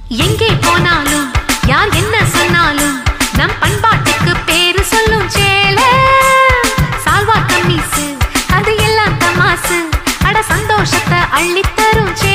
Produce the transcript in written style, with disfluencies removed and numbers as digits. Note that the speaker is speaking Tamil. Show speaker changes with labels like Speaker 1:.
Speaker 1: எங்கே போனாலும் யார் என்ன சொன்னாலும் நம் பண்பாட்டுக்கு பேரு சொல்லும் சேல சால்வா கம்மீசு அது எல்லாம் தமாசு அட சந்தோஷத்தை அள்ளித்தரும் சேல